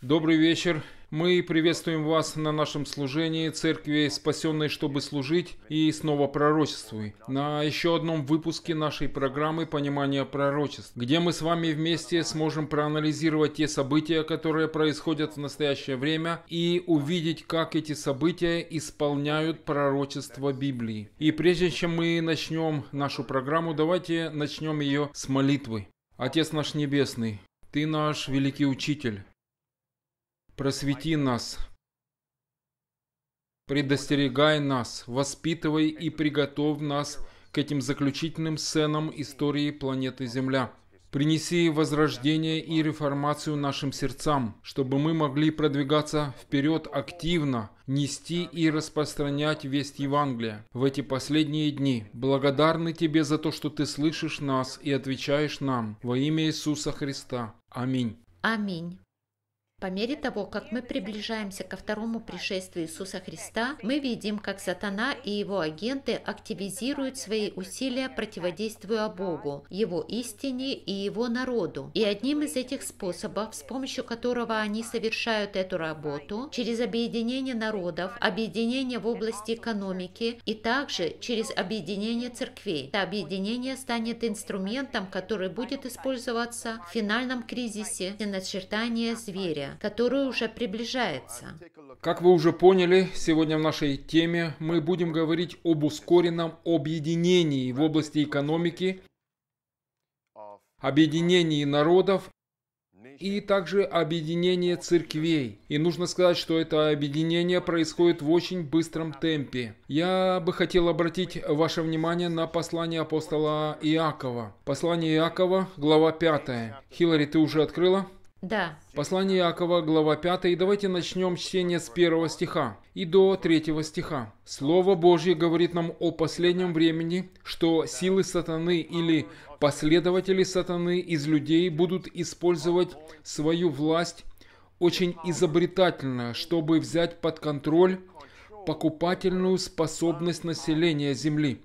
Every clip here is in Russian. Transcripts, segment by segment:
Добрый вечер. Мы приветствуем вас на нашем служении Церкви Спасенной, чтобы служить, и снова пророчествуй. На еще одном выпуске нашей программы «Понимание пророчеств», где мы с вами вместе сможем проанализировать те события, которые происходят в настоящее время, и увидеть, как эти события исполняют пророчество Библии. И прежде чем мы начнем нашу программу, давайте начнем ее с молитвы. Отец наш Небесный, Ты наш великий Учитель. Просвети нас, предостерегай нас, воспитывай и приготовь нас к этим заключительным сценам истории планеты Земля. Принеси возрождение и реформацию нашим сердцам, чтобы мы могли продвигаться вперед активно, нести и распространять весть Евангелия в эти последние дни. Благодарны Тебе за то, что Ты слышишь нас и отвечаешь нам. Во имя Иисуса Христа. Аминь. Аминь. По мере того, как мы приближаемся ко второму пришествию Иисуса Христа, мы видим, как сатана и его агенты активизируют свои усилия, противодействуя Богу, Его истине и Его народу. И одним из этих способов, с помощью которого они совершают эту работу, через объединение народов, объединение в области экономики и также через объединение церквей. Это объединение станет инструментом, который будет использоваться в финальном кризисе начертания зверя, который уже приближается. Как вы уже поняли, сегодня в нашей теме мы будем говорить об ускоренном объединении в области экономики, объединении народов и также объединении церквей. И нужно сказать, что это объединение происходит в очень быстром темпе. Я бы хотел обратить ваше внимание на послание апостола Иакова. Послание Иакова, глава 5. Хиллари, ты уже открыла? Да. Послание Иакова, глава 5, и давайте начнем чтение с 1 стиха и до 3 стиха. Слово Божье говорит нам о последнем времени, что силы сатаны или последователи сатаны из людей будут использовать свою власть очень изобретательно, чтобы взять под контроль покупательную способность населения земли,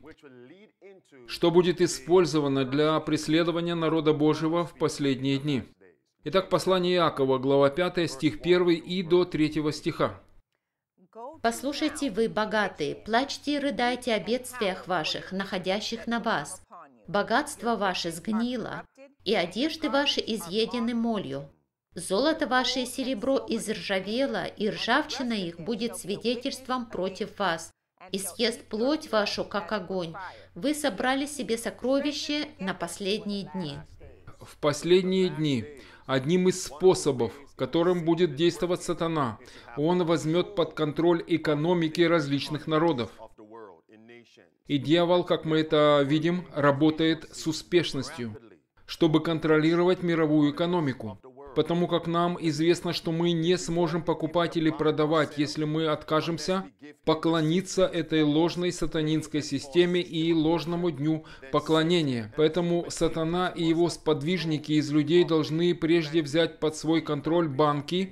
что будет использовано для преследования народа Божьего в последние дни. Итак, послание Иакова, глава 5, стих 1 и до 3 стиха. «Послушайте вы, богатые, плачьте и рыдайте о бедствиях ваших, находящих на вас. Богатство ваше сгнило, и одежды ваши изъедены молью. Золото ваше и серебро изржавело, и ржавчина их будет свидетельством против вас, и съест плоть вашу, как огонь. Вы собрали себе сокровища на последние дни». В последние дни одним из способов, которым будет действовать сатана, он возьмет под контроль экономики различных народов. И дьявол, как мы это видим, работает с успешностью, чтобы контролировать мировую экономику. Потому как нам известно, что мы не сможем покупать или продавать, если мы откажемся поклониться этой ложной сатанинской системе и ложному дню поклонения. Поэтому сатана и его сподвижники из людей должны прежде взять под свой контроль банки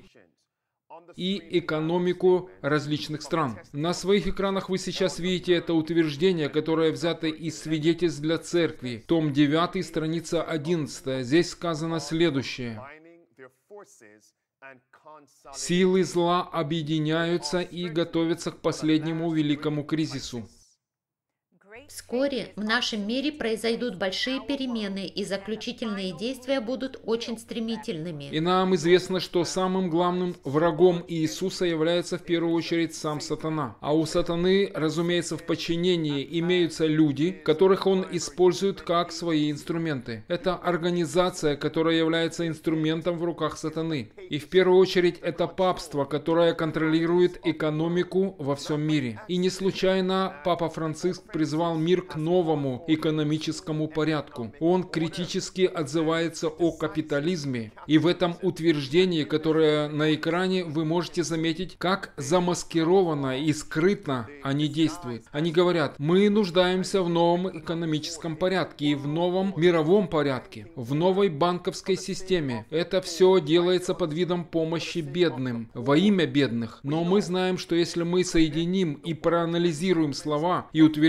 и экономику различных стран. На своих экранах вы сейчас видите это утверждение, которое взято из свидетельств для церкви. Том 9, страница 11. Здесь сказано следующее. Силы зла объединяются и готовятся к последнему великому кризису. Вскоре в нашем мире произойдут большие перемены, и заключительные действия будут очень стремительными. И нам известно, что самым главным врагом Иисуса является в первую очередь сам сатана. А у сатаны, разумеется, в подчинении имеются люди, которых он использует как свои инструменты. Это организация, которая является инструментом в руках сатаны. И в первую очередь это папство, которое контролирует экономику во всем мире. И не случайно Папа Франциск призвал мир к новому экономическому порядку. Он критически отзывается о капитализме. И в этом утверждении, которое на экране, вы можете заметить, как замаскированно и скрытно они действуют. Они говорят, мы нуждаемся в новом экономическом порядке и в новом мировом порядке, в новой банковской системе. Это все делается под видом помощи бедным, во имя бедных. Но мы знаем, что если мы соединим и проанализируем слова и утверждения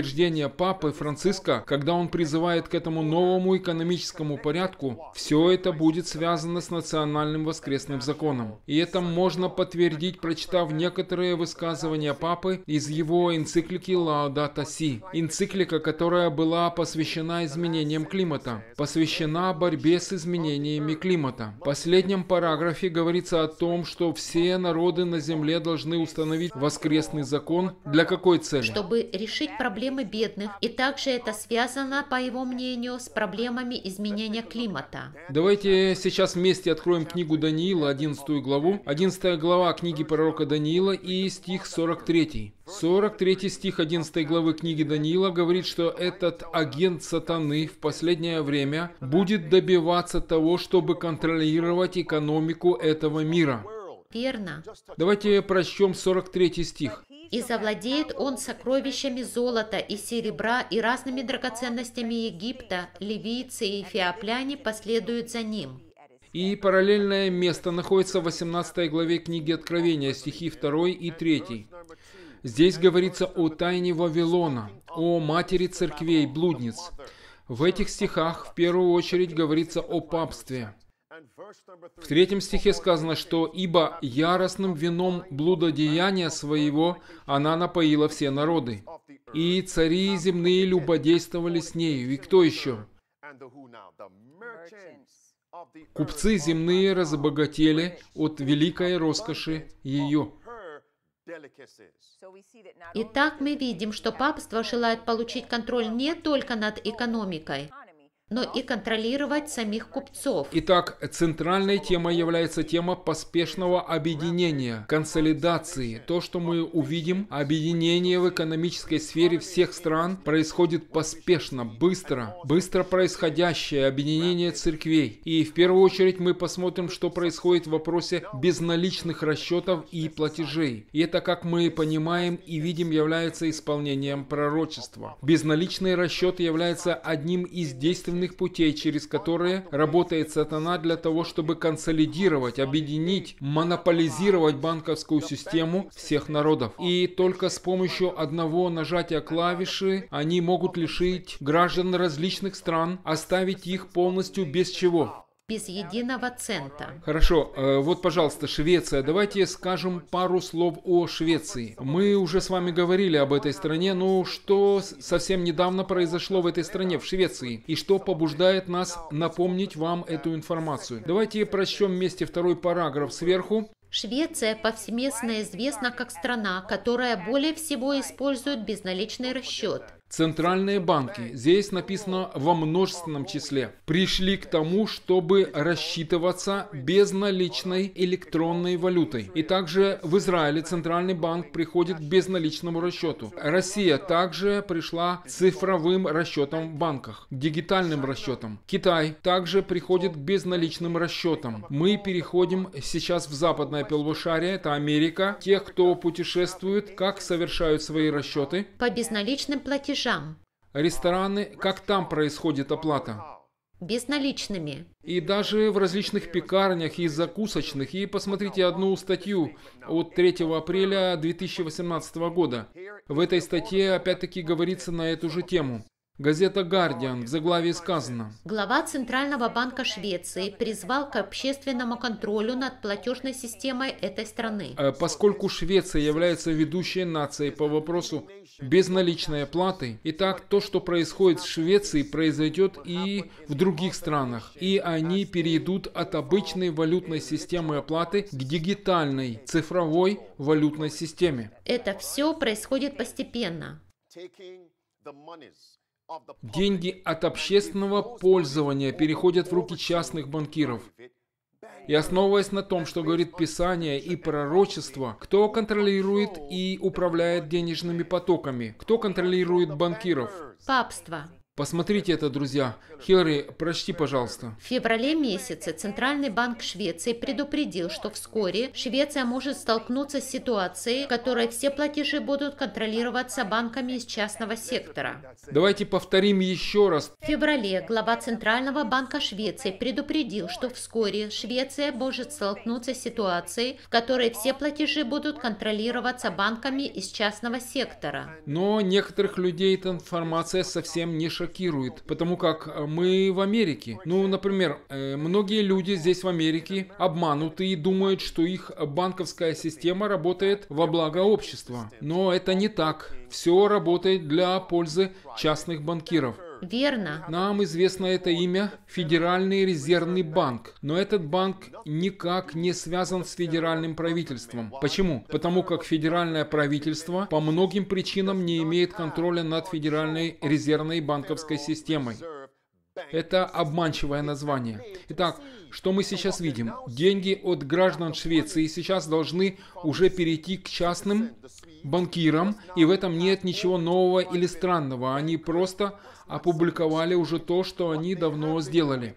Папы Франциска, когда он призывает к этому новому экономическому порядку, все это будет связано с национальным воскресным законом. И это можно подтвердить, прочитав некоторые высказывания Папы из его энциклики Laudato Si. Энциклика, которая была посвящена изменениям климата, посвящена борьбе с изменениями климата. В последнем параграфе говорится о том, что все народы на земле должны установить воскресный закон. Для какой цели? Чтобы решить проблемы бедных. И также это связано, по его мнению, с проблемами изменения климата. Давайте сейчас вместе откроем книгу Даниила, 11 главу. 11 глава книги пророка Даниила и стих 43. 43 стих 11 главы книги Даниила говорит, что этот агент сатаны в последнее время будет добиваться того, чтобы контролировать экономику этого мира. Верно. Давайте прочтем 43 стих. «И завладеет он сокровищами золота и серебра и разными драгоценностями Египта, ливийцы и эфиопляне последуют за ним». И параллельное место находится в 18 главе книги Откровения, стихи 2 и 3. Здесь говорится о тайне Вавилона, о матери церквей, блудниц. В этих стихах в первую очередь говорится о папстве. В 3 стихе сказано, что «Ибо яростным вином блудодеяния своего она напоила все народы, и цари земные любодействовали с нею». И кто еще? Купцы земные разбогатели от великой роскоши ее. Итак, мы видим, что папство желает получить контроль не только над экономикой, но и контролировать самих купцов. Итак, центральной темой является тема поспешного объединения, консолидации. То, что мы увидим, объединение в экономической сфере всех стран происходит поспешно, быстро происходящее объединение церквей. И в первую очередь мы посмотрим, что происходит в вопросе безналичных расчетов и платежей. И это, как мы понимаем и видим, является исполнением пророчества. Безналичные расчеты являются одним из действенных путей, через которые работает сатана для того, чтобы консолидировать, объединить, монополизировать банковскую систему всех народов. И только с помощью одного нажатия клавиши они могут лишить граждан различных стран, оставить их полностью без чего? Без единого цента. Хорошо, вот, пожалуйста, Швеция. Давайте скажем пару слов о Швеции. Мы уже с вами говорили об этой стране, но что совсем недавно произошло в этой стране, в Швеции, и что побуждает нас напомнить вам эту информацию? Давайте прочтем вместе 2 параграф сверху. Швеция повсеместно известна как страна, которая более всего использует безналичный расчет. Центральные банки, здесь написано во множественном числе, пришли к тому, чтобы рассчитываться безналичной электронной валютой. И также в Израиле Центральный банк приходит к безналичному расчету. Россия также пришла к цифровым расчетам в банках, к дигитальным расчетам. Китай также приходит к безналичным расчетам. Мы переходим сейчас в западное полушарие, это Америка. Те, кто путешествует, как совершают свои расчеты? По безналичным платежам. Рестораны, как там происходит оплата? Безналичными. И даже в различных пекарнях и закусочных. И посмотрите одну статью от 3 апреля 2018 года. В этой статье опять-таки говорится на эту же тему. Газета «Гардиан», в заглавии сказано: Глава Центрального банка Швеции призвал к общественному контролю над платежной системой этой страны. Поскольку Швеция является ведущей нацией по вопросу безналичной оплаты, итак, то, что происходит в Швеции, произойдет и в других странах. И они перейдут от обычной валютной системы оплаты к дигитальной, цифровой валютной системе. Это все происходит постепенно. Деньги от общественного пользования переходят в руки частных банкиров. И основываясь на том, что говорит Писание и пророчество, кто контролирует и управляет денежными потоками? Кто контролирует банкиров? Папство. Посмотрите это, друзья. Хиллари, прочти, пожалуйста. В феврале месяце Центральный банк Швеции предупредил, что вскоре Швеция может столкнуться с ситуацией, в которой все платежи будут контролироваться банками из частного сектора. Давайте повторим еще раз. В феврале глава Центрального банка Швеции предупредил, что вскоре Швеция может столкнуться с ситуацией, в которой все платежи будут контролироваться банками из частного сектора. Но некоторых людей эта информация совсем не шокирует, потому как мы в Америке. Ну, например, многие люди здесь в Америке обмануты и думают, что их банковская система работает во благо общества. Но это не так. Все работает для пользы частных банкиров. Верно. Нам известно это имя Федеральный резервный банк, но этот банк никак не связан с федеральным правительством. Почему? Потому как федеральное правительство по многим причинам не имеет контроля над Федеральной резервной банковской системой. Это обманчивое название. Итак, что мы сейчас видим? Деньги от граждан Швеции сейчас должны уже перейти к частным банкирам, и в этом нет ничего нового или странного. Они просто опубликовали уже то, что они давно сделали.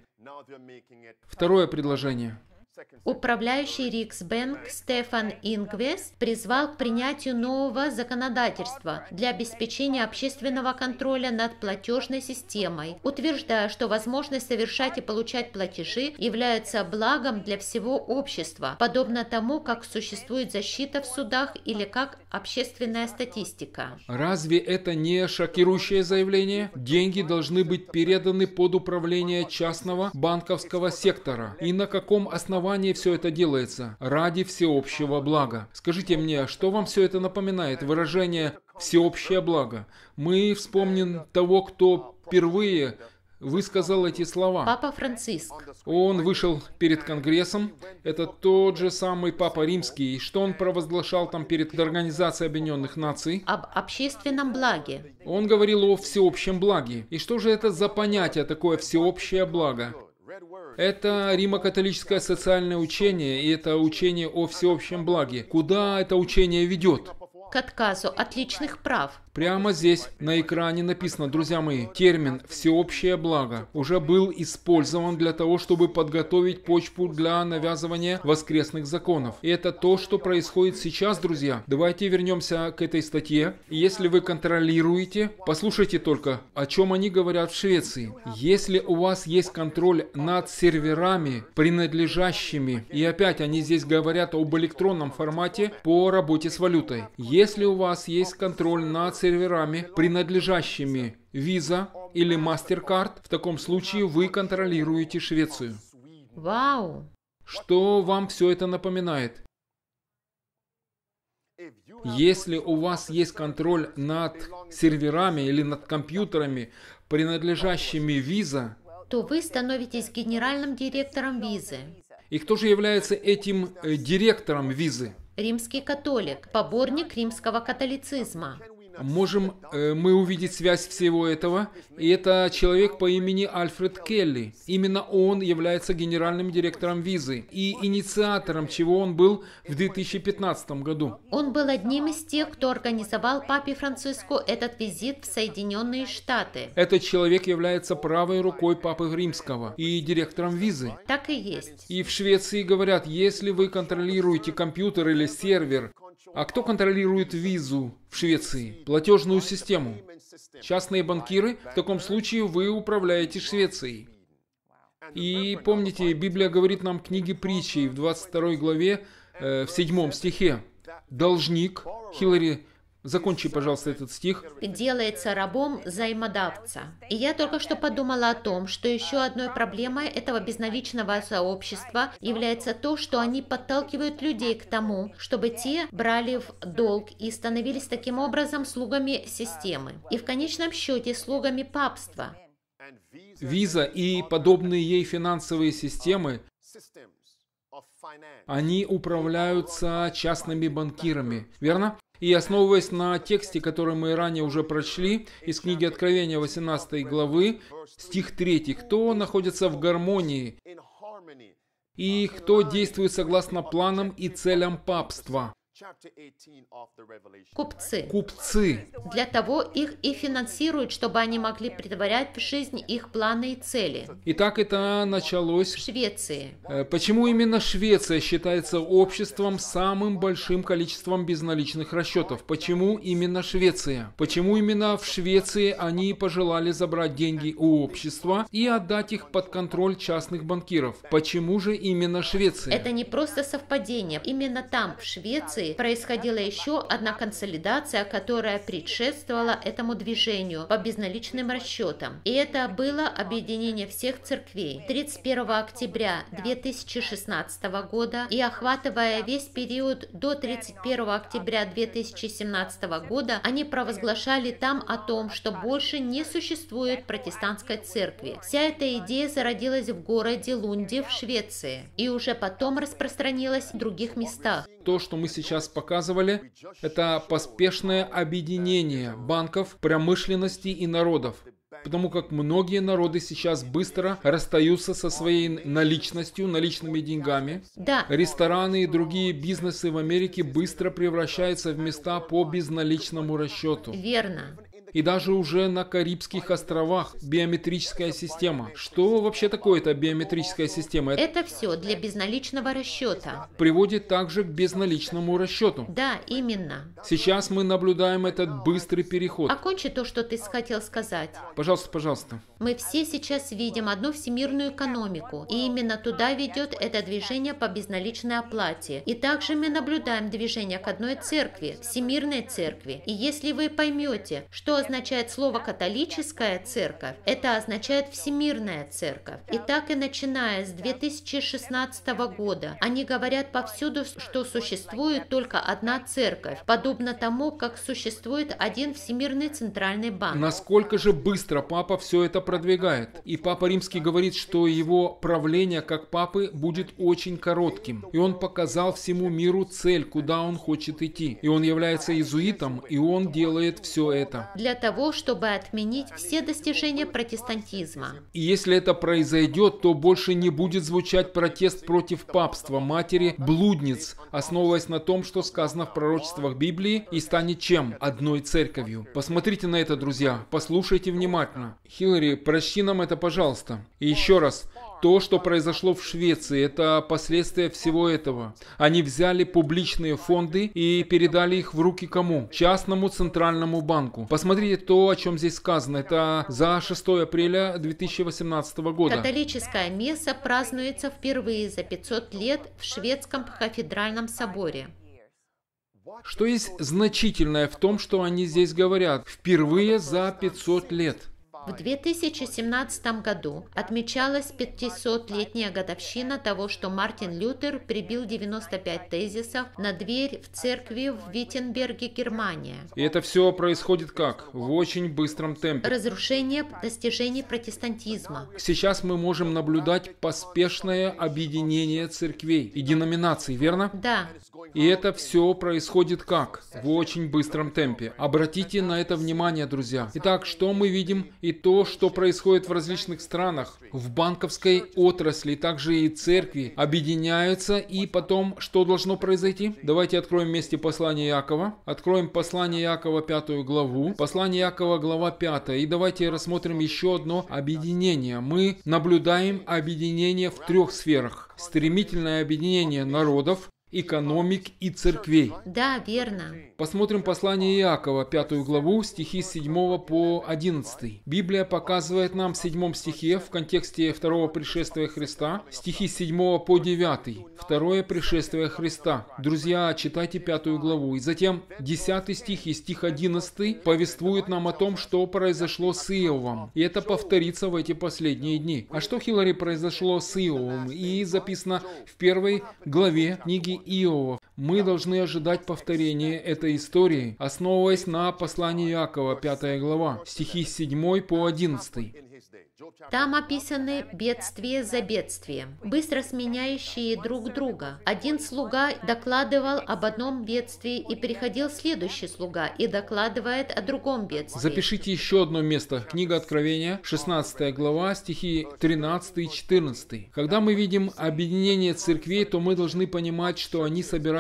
Второе предложение. Управляющий Риксбанк Стефан Ингвест призвал к принятию нового законодательства для обеспечения общественного контроля над платежной системой, утверждая, что возможность совершать и получать платежи является благом для всего общества, подобно тому, как существует защита в судах или как общественная статистика. Разве это не шокирующее заявление? Деньги должны быть переданы под управление частного банковского сектора. И на каком основании все это делается? Ради всеобщего блага. Скажите мне, что вам все это напоминает? Выражение «всеобщее благо». Мы вспомним того, кто впервые высказал эти слова. Папа Франциск. Он вышел перед Конгрессом. Это тот же самый Папа Римский. Что он провозглашал там перед Организацией Объединенных Наций? Об общественном благе. Он говорил о всеобщем благе. И что же это за понятие такое всеобщее благо? Это римо-католическое социальное учение, и это учение о всеобщем благе. Куда это учение ведет? К отказу от личных прав. Прямо здесь на экране написано, друзья мои, термин «всеобщее благо» уже был использован для того, чтобы подготовить почву для навязывания воскресных законов. И это то, что происходит сейчас, друзья. Давайте вернемся к этой статье. Если вы контролируете, послушайте только, о чем они говорят в Швеции. Если у вас есть контроль над серверами, принадлежащими, и опять они здесь говорят об электронном формате по работе с валютой. Если у вас есть контроль над серверами, принадлежащими Visa или MasterCard, в таком случае вы контролируете Швецию. Вау! Что вам все это напоминает? Если у вас есть контроль над серверами или над компьютерами, принадлежащими Visa, то вы становитесь генеральным директором Визы. И кто же является этим директором Визы? Римский католик, поборник римского католицизма. Можем мы увидеть связь всего этого, и это человек по имени Альфред Келли. Именно он является генеральным директором Визы и инициатором, чего он был в 2015 году. Он был одним из тех, кто организовал папе Франциску этот визит в Соединенные Штаты. Этот человек является правой рукой Папы Римского и директором Визы. Так и есть. И в Швеции говорят, если вы контролируете компьютер или сервер, а кто контролирует Визу в Швеции? Платежную систему. Частные банкиры? В таком случае вы управляете Швецией. И помните, Библия говорит нам в книге Притчи в 22 главе, в 7 стихе. Должник, Хиллари, закончи, пожалуйста, этот стих. Делается рабом взаимодавца. И я только что подумала о том, что еще одной проблемой этого безналичного сообщества является то, что они подталкивают людей к тому, чтобы те брали в долг и становились таким образом слугами системы. И в конечном счете слугами папства. Виза и подобные ей финансовые системы, они управляются частными банкирами, верно? И основываясь на тексте, который мы ранее уже прочли, из книги Откровения 18 главы, стих 3, кто находится в гармонии и кто действует согласно планам и целям папства. Купцы. Купцы. Для того их и финансируют, чтобы они могли претворять в жизнь их планы и цели. Итак, это началось В Швеции. Почему именно Швеция считается обществом с самым большим количеством безналичных расчетов? Почему именно Швеция? Почему именно в Швеции они пожелали забрать деньги у общества и отдать их под контроль частных банкиров? Почему же именно Швеция? Это не просто совпадение. Именно там, в Швеции, происходила еще одна консолидация, которая предшествовала этому движению по безналичным расчетам. И это было объединение всех церквей. 31 октября 2016 года и охватывая весь период до 31 октября 2017 года, они провозглашали там о том, что больше не существует протестантской церкви. Вся эта идея зародилась в городе Лунде в Швеции и уже потом распространилась в других местах. То, что мы сейчас показывали, это поспешное объединение банков, промышленности и народов. Потому как многие народы сейчас быстро расстаются со своей наличностью, наличными деньгами. Да. Рестораны и другие бизнесы в Америке быстро превращаются в места по безналичному расчету. Верно. И даже уже на Карибских островах биометрическая система. Что вообще такое эта биометрическая система? Это все для безналичного расчета. Приводит также к безналичному расчету. Да, именно. Сейчас мы наблюдаем этот быстрый переход. Окончи то, что ты хотел сказать. Пожалуйста, пожалуйста. Мы все сейчас видим одну всемирную экономику, и именно туда ведет это движение по безналичной оплате. И также мы наблюдаем движение к одной церкви, Всемирной церкви. И если вы поймете, что означает слово «католическая церковь», это означает «всемирная церковь». И так и начиная с 2016 года, они говорят повсюду, что существует только одна церковь, подобно тому, как существует один Всемирный центральный банк. Насколько же быстро папа все это продвигает. И папа Римский говорит, что его правление как папы будет очень коротким. И он показал всему миру цель, куда он хочет идти. И он является иезуитом, и он делает все это. Для того, чтобы отменить все достижения протестантизма. И если это произойдет, то больше не будет звучать протест против папства, матери блудниц, основываясь на том, что сказано в пророчествах Библии, и станет чем? Одной церковью. Посмотрите на это, друзья, послушайте внимательно. Хиллари, прочти нам это, пожалуйста. И еще раз. То, что произошло в Швеции, это последствия всего этого. Они взяли публичные фонды и передали их в руки кому? Частному центральному банку. Посмотрите то, о чем здесь сказано. Это за 6 апреля 2018 года. Католическая месса празднуется впервые за 500 лет в шведском кафедральном соборе. Что есть значительное в том, что они здесь говорят? Впервые за 500 лет. В 2017 году отмечалась 500-летняя годовщина того, что Мартин Лютер прибил 95 тезисов на дверь в церкви в Виттенберге, Германия. И это все происходит как? В очень быстром темпе. Разрушение достижений протестантизма. Сейчас мы можем наблюдать поспешное объединение церквей и деноминаций, верно? Да. И это все происходит как? В очень быстром темпе. Обратите на это внимание, друзья. Итак, что мы видим? И то, что происходит в различных странах, в банковской отрасли, также и церкви, объединяются, и потом что должно произойти? Давайте откроем вместе послание Иакова. Откроем послание Иакова 5 главу. Послание Иакова глава 5. И давайте рассмотрим еще одно объединение. Мы наблюдаем объединение в 3 сферах. Стремительное объединение народов, экономик и церквей. Да, верно. Посмотрим послание Иакова, 5 главу, стихи с 7 по 11. Библия показывает нам в 7 стихе, в контексте второго пришествия Христа, стихи с 7 по 9. Второе пришествие Христа. Друзья, читайте 5 главу. И затем 10 стих и стих 11 повествуют нам о том, что произошло с Иовом. И это повторится в эти последние дни. А что, Хиллари, произошло с Иовом? И записано в 1 главе книги Иова. Мы должны ожидать повторения этой истории, основываясь на послании Иакова, 5 глава, стихи с 7 по 11. Там описаны бедствия за бедствием, быстро сменяющие друг друга. Один слуга докладывал об одном бедствии, и приходил следующий слуга и докладывает о другом бедствии. Запишите еще одно место. Книга Откровения, 16 глава, стихи 13 и 14. Когда мы видим объединение церквей, то мы должны понимать, что они собираются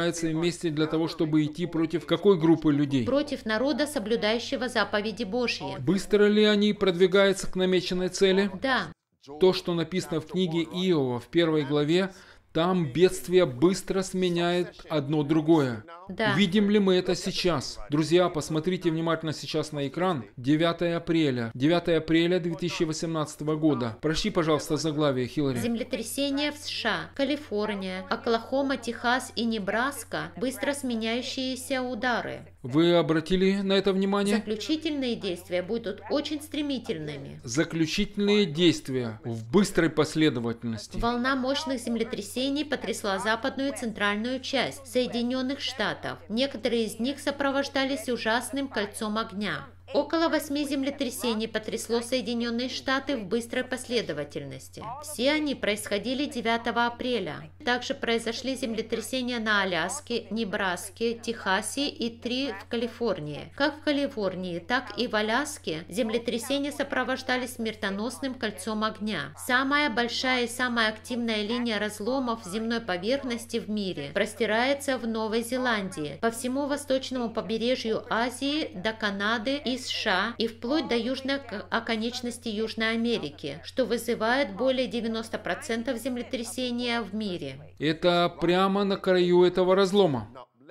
собирается вместе для того, чтобы идти против какой группы людей? Против народа, соблюдающего заповеди Божьи. Быстро ли они продвигаются к намеченной цели? Да. То, что написано в книге Иова в 1 главе, там бедствие быстро сменяет одно другое. Да. Видим ли мы это сейчас? Друзья, посмотрите внимательно сейчас на экран. 9 апреля. 9 апреля 2018 года. Прочти, пожалуйста, заглавие, Хиллари. Землетрясения в США, Калифорния, Оклахома, Техас и Небраска, быстро сменяющиеся удары. Вы обратили на это внимание? Заключительные действия будут очень стремительными. Заключительные действия в быстрой последовательности. Волна мощных землетрясений потрясла западную и центральную часть Соединенных Штатов. Некоторые из них сопровождались ужасным кольцом огня. Около 8 землетрясений потрясло Соединенные Штаты в быстрой последовательности. Все они происходили 9 апреля. Также произошли землетрясения на Аляске, Небраске, Техасе и 3 в Калифорнии. Как в Калифорнии, так и в Аляске землетрясения сопровождались смертоносным кольцом огня. Самая большая и самая активная линия разломов земной поверхности в мире простирается в Новой Зеландии, по всему восточному побережью Азии до Канады и США и вплоть до южной оконечности Южной Америки, что вызывает более 90% землетрясения в мире. Это прямо на краю этого разлома.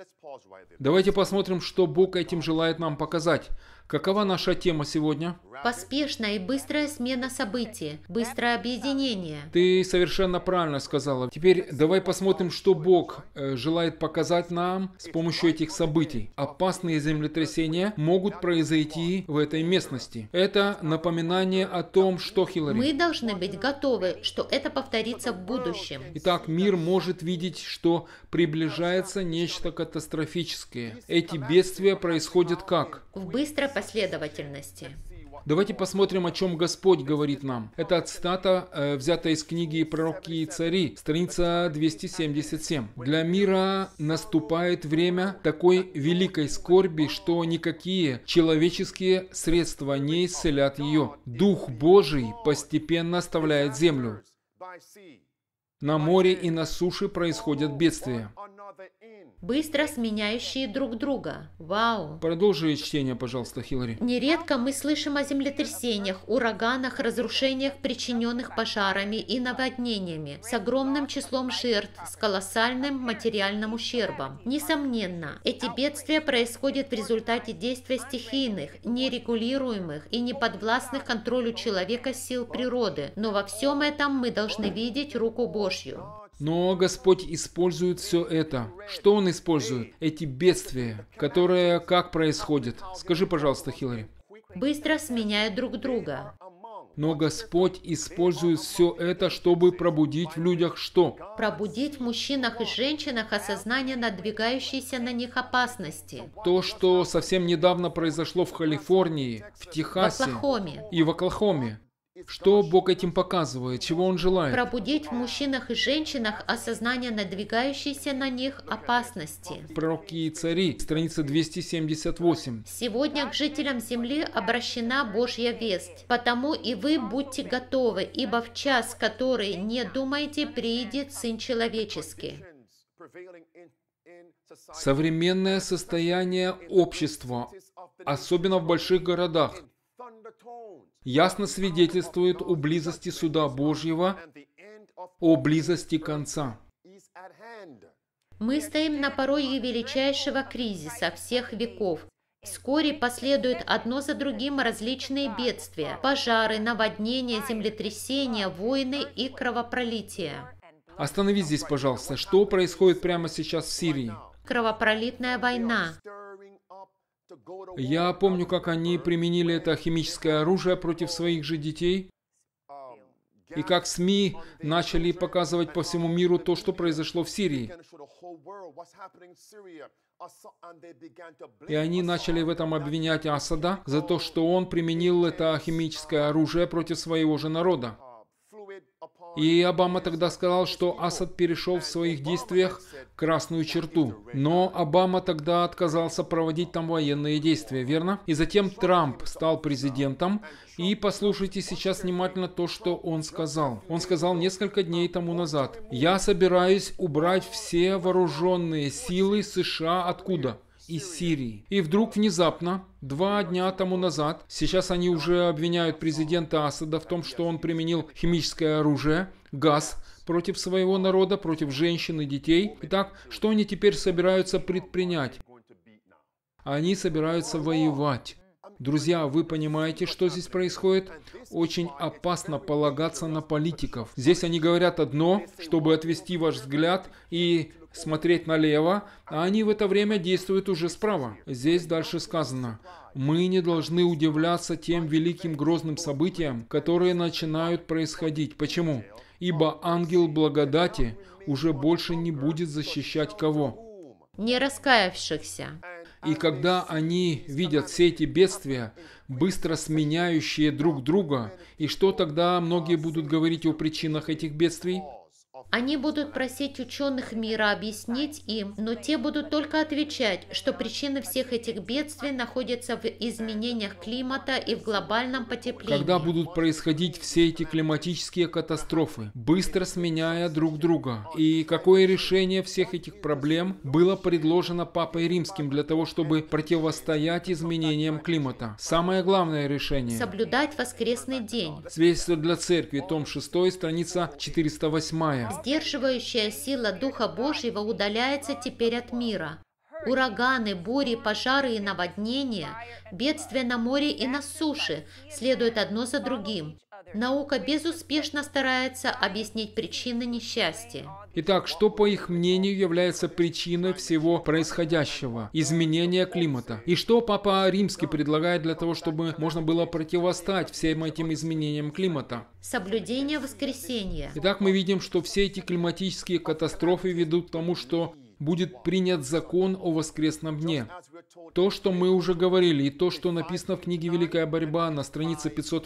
Давайте посмотрим, что Бог этим желает нам показать. Какова наша тема сегодня? Поспешная и быстрая смена событий, быстрое объединение. Ты совершенно правильно сказала. Теперь давай посмотрим, что Бог желает показать нам с помощью этих событий. Опасные землетрясения могут произойти в этой местности. Это напоминание о том, что, Хиллари. Мы должны быть готовы, что это повторится в будущем. Итак, мир может видеть, что приближается нечто катастрофическое. Эти бедствия происходят как? В быстрой последовательности. Давайте посмотрим, о чем Господь говорит нам. Это цитата, взятая из книги «Пророки и цари», страница 277. «Для мира наступает время такой великой скорби, что никакие человеческие средства не исцелят ее. Дух Божий постепенно оставляет землю. На море и на суше происходят бедствия». Быстро сменяющие друг друга. Вау! Продолжи чтение, пожалуйста, Хиллари. Нередко мы слышим о землетрясениях, ураганах, разрушениях, причиненных пожарами и наводнениями, с огромным числом жертв, с колоссальным материальным ущербом. Несомненно, эти бедствия происходят в результате действия стихийных, нерегулируемых и неподвластных контролю человека сил природы. Но во всем этом мы должны видеть руку Божью. Но Господь использует все это. Что Он использует? Эти бедствия, которые как происходят? Скажи, пожалуйста, Хиллари. Быстро сменяют друг друга. Но Господь использует все это, чтобы пробудить в людях что? Пробудить в мужчинах и женщинах осознание надвигающейся на них опасности. То, что совсем недавно произошло в Калифорнии, в Техасе и в Оклахоме. Что Бог этим показывает? Чего Он желает? Пробудить в мужчинах и женщинах осознание надвигающейся на них опасности. Пророки и цари, страница 278. Сегодня к жителям земли обращена Божья весть. Потому и вы будьте готовы, ибо в час, который не думаете, приидет Сын Человеческий. Современное состояние общества, особенно в больших городах, ясно свидетельствует о близости суда Божьего, о близости конца. Мы стоим на пороге величайшего кризиса всех веков. Вскоре последуют одно за другим различные бедствия, пожары, наводнения, землетрясения, войны и кровопролития. Остановись здесь, пожалуйста. Что происходит прямо сейчас в Сирии? Кровопролитная война. Я помню, как они применили это химическое оружие против своих же детей, и как СМИ начали показывать по всему миру то, что произошло в Сирии. И они начали в этом обвинять Асада за то, что он применил это химическое оружие против своего же народа. И Обама тогда сказал, что Асад перешел в своих действиях красную черту. Но Обама тогда отказался проводить там военные действия, верно? И затем Трамп стал президентом. И послушайте сейчас внимательно то, что он сказал. Он сказал несколько дней тому назад: «Я собираюсь убрать все вооруженные силы США откуда? Из Сирии». И вдруг внезапно, 2 дня тому назад, сейчас они уже обвиняют президента Асада в том, что он применил химическое оружие, газ против своего народа, против женщин и детей. Итак, что они теперь собираются предпринять? Они собираются воевать. Друзья, вы понимаете, что здесь происходит? Очень опасно полагаться на политиков. Здесь они говорят одно, чтобы отвести ваш взгляд и смотреть налево, а они в это время действуют уже справа. Здесь дальше сказано: мы не должны удивляться тем великим грозным событиям, которые начинают происходить. Почему? Ибо ангел благодати уже больше не будет защищать кого? Не раскаявшихся. И когда они видят все эти бедствия, быстро сменяющие друг друга, и что тогда многие будут говорить о причинах этих бедствий? Они будут просить ученых мира объяснить им, но те будут только отвечать, что причины всех этих бедствий находятся в изменениях климата и в глобальном потеплении. Когда будут происходить все эти климатические катастрофы, быстро сменяя друг друга. И какое решение всех этих проблем было предложено Папой Римским для того, чтобы противостоять изменениям климата? Самое главное решение — соблюдать воскресный день. Свидетельство для церкви, том 6, страница 408. Сдерживающая сила Духа Божьего удаляется теперь от мира. Ураганы, бури, пожары и наводнения, бедствия на море и на суше следуют одно за другим. Наука безуспешно старается объяснить причины несчастья. Итак, что, по их мнению, является причиной всего происходящего? Изменения климата. И что Папа Римский предлагает для того, чтобы можно было противостоять всем этим изменениям климата? Соблюдение воскресения. Итак, мы видим, что все эти климатические катастрофы ведут к тому, что будет принят закон о воскресном дне. То, что мы уже говорили, и то, что написано в книге «Великая борьба» на странице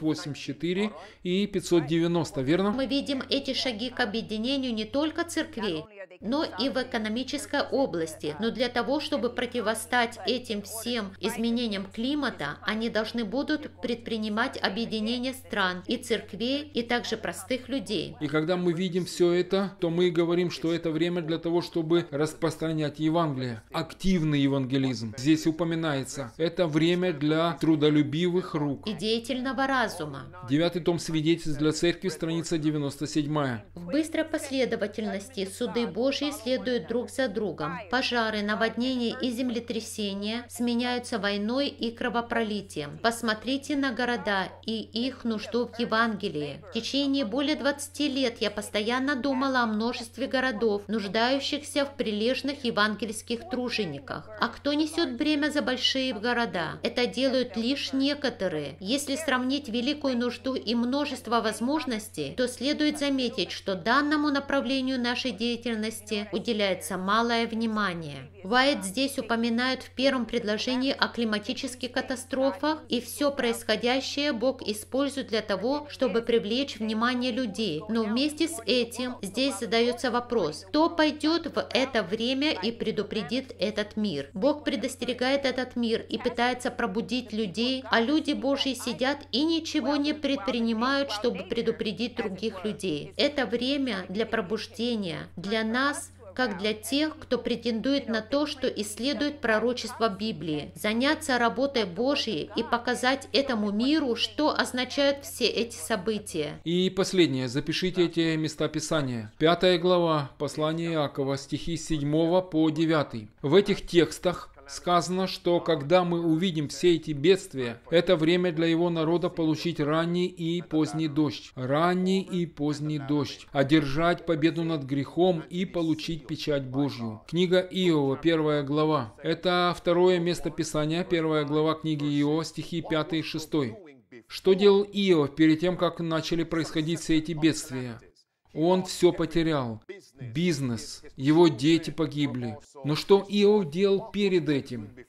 584 и 590, верно? Мы видим эти шаги к объединению не только церквей, но и в экономической области. Но для того, чтобы противостать этим всем изменениям климата, они должны будут предпринимать объединение стран и церквей, и также простых людей. И когда мы видим все это, то мы говорим, что это время для того, чтобы распространять Евангелие. Активный евангелизм. Здесь упоминается. Это время для трудолюбивых рук. И деятельного разума. 9 том свидетельств для церкви, страница 97. В быстрой последовательности суды Божьи следуют друг за другом. Пожары, наводнения и землетрясения сменяются войной и кровопролитием. Посмотрите на города и их нужду в Евангелии. В течение более 20 лет я постоянно думала о множестве городов, нуждающихся в прилежных евангельских тружениках. А кто несет бремя за большие города? Это делают лишь некоторые. Если сравнить великую нужду и множество возможностей, то следует заметить, что данному направлению нашей деятельности уделяется малое внимание. Уайт здесь упоминает в первом предложении о климатических катастрофах, и все происходящее Бог использует для того, чтобы привлечь внимание людей. Но вместе с этим здесь задается вопрос: кто пойдет в это время и предупредит этот мир? Бог предостерегает этот мир и пытается пробудить людей, а люди Божьи сидят и ничего не предпринимают, чтобы предупредить других людей. Это время для пробуждения, для нас, как для тех, кто претендует на то, что исследует пророчество Библии, заняться работой Божьей и показать этому миру, что означают все эти события. И последнее, запишите эти места Писания. 5 глава послания Иакова, стихи с 7 по 9. В этих текстах сказано, что когда мы увидим все эти бедствия, это время для его народа получить ранний и поздний дождь. Ранний и поздний дождь. Одержать победу над грехом и получить печать Божью. Книга Иова, 1 глава. Это второе место Писания, 1 глава книги Иова, стихи 5 и 6. Что делал Иов перед тем, как начали происходить все эти бедствия? Он все потерял. Бизнес. Его дети погибли. Но что Иов делал перед этим?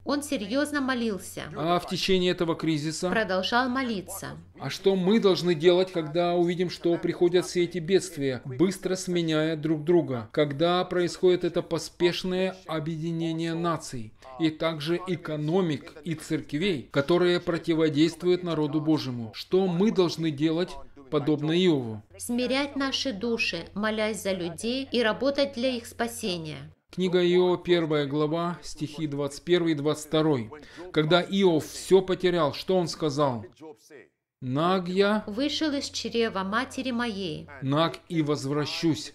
Он серьезно молился, А в течение этого кризиса, продолжал молиться. а что мы должны делать, когда увидим, что приходят все эти бедствия, быстро сменяя друг друга, когда происходит это поспешное объединение наций, и также экономик и церквей, которые противодействуют народу Божьему? Что мы должны делать, подобно Иову? Смирять наши души, молясь за людей и работать для их спасения. Книга Иова, 1 глава, стихи 21 и 22. Когда Иов все потерял, что он сказал? «Наг я, Вышел из чрева матери моей. наг и возвращусь.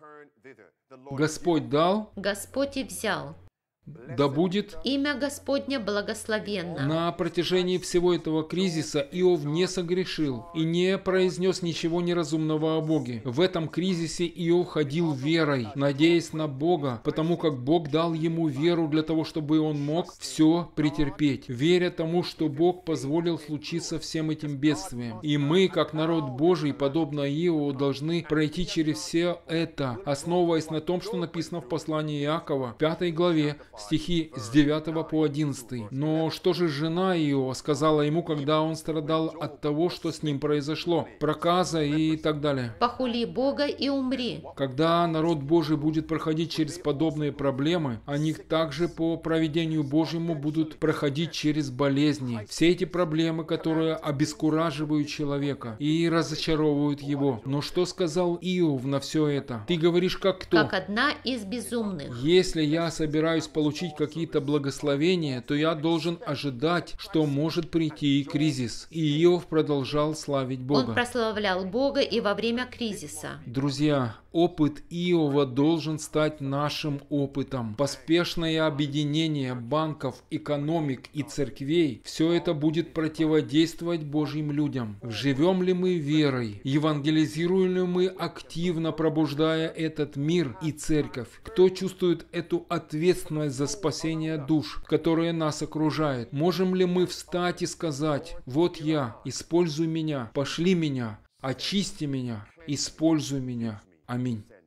Господь дал, Господь и взял. да будет». Имя Господне благословенно». На протяжении всего этого кризиса Иов не согрешил и не произнес ничего неразумного о Боге. В этом кризисе Иов ходил верой, надеясь на Бога, потому как Бог дал ему веру для того, чтобы он мог все претерпеть, веря тому, что Бог позволил случиться всем этим бедствиям. И мы, как народ Божий, подобно Иову, должны пройти через все это, основываясь на том, что написано в послании Иакова, 5 главе, стихи с 9 по 11. Но что же жена Иова сказала ему, когда он страдал от того, что с ним произошло? Проказа и так далее. «Похули Бога и умри». Когда народ Божий будет проходить через подобные проблемы, они также по провидению Божьему будут проходить через болезни. Все эти проблемы, которые обескураживают человека и разочаровывают его. Но что сказал Иов на все это? Ты говоришь, как кто? Как одна из безумных. Если я собираюсь получить какие-то благословения, то я должен ожидать, что может прийти и кризис. И Иов продолжал славить Он Бога. прославлял Бога и во время кризиса. Друзья, опыт Иова должен стать нашим опытом. Поспешное объединение банков, экономик и церквей – все это будет противодействовать Божьим людям. Живем ли мы верой? Евангелизируем ли мы активно, пробуждая этот мир и церковь? Кто чувствует эту ответственность за спасение душ, которые нас окружают? Можем ли мы встать и сказать: «Вот я, используй меня, пошли меня, очисти меня, используй меня». Аминь.